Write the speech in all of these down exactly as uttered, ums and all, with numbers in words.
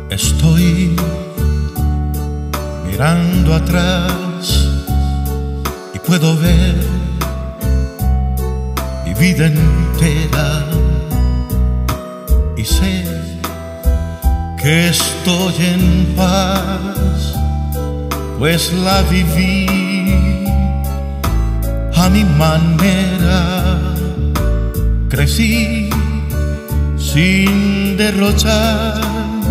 Estoy mirando atrás y puedo ver mi vida entera y sé que estoy en paz, pues la viví a mi manera. Crecí sin derrochar,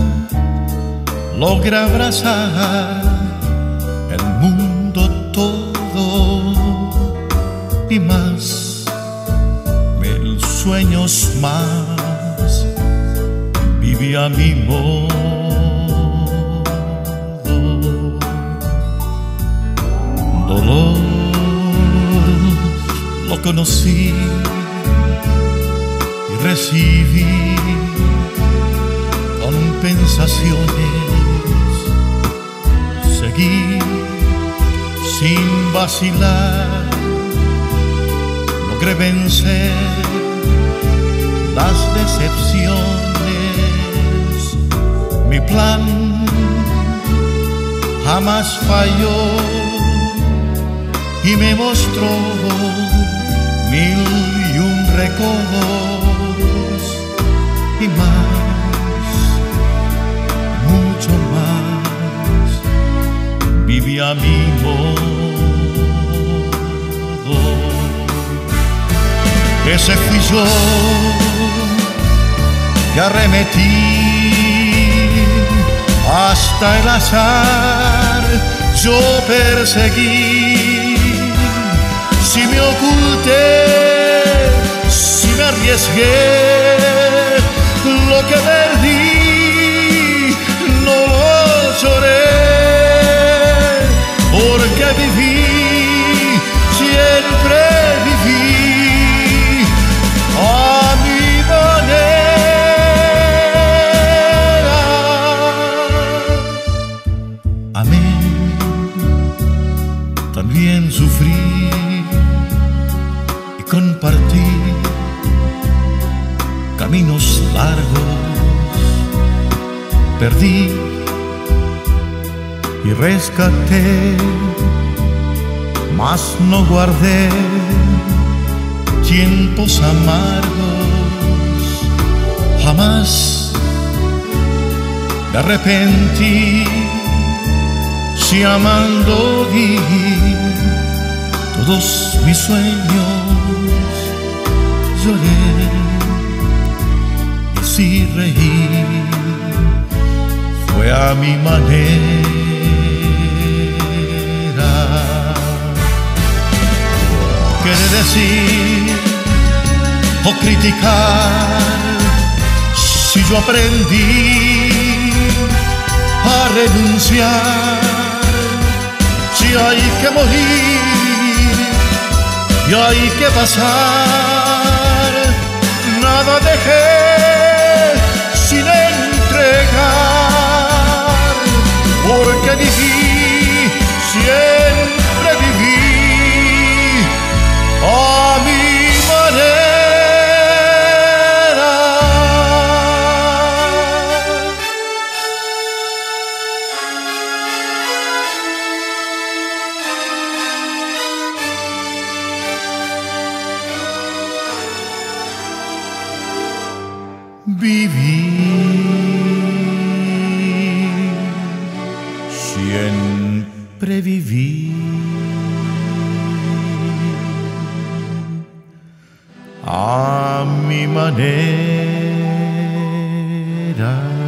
logré abrazar el mundo todo y más, mil sueños más, viví a mi modo. Dolor lo conocí y recibí compensaciones. Seguí sin vacilar, logré vencer las decepciones. Mi plan jamás falló y me mostró mil y un recodos y más, mucho más, viví a mi modo. Ese fui yo que arremetí hasta el azar, yo perseguí. Si me oculté, si me arriesgué, lo que perdí no lo lloré, porque viví, siempre viví a mi manera. Amén, también sufrí y compartí caminos largos, perdí y rescaté, mas no guardé tiempos amargos. Jamás me arrepentí, si amando di todos mis sueños, lloré y si reí, fue a mi manera. Quiere decir o criticar si yo aprendí a renunciar, si hay que morir y hay que pasar, nada dejé sin entregar, porque viví, siempre viví a mi manera. Viví, siempre viví a mi manera.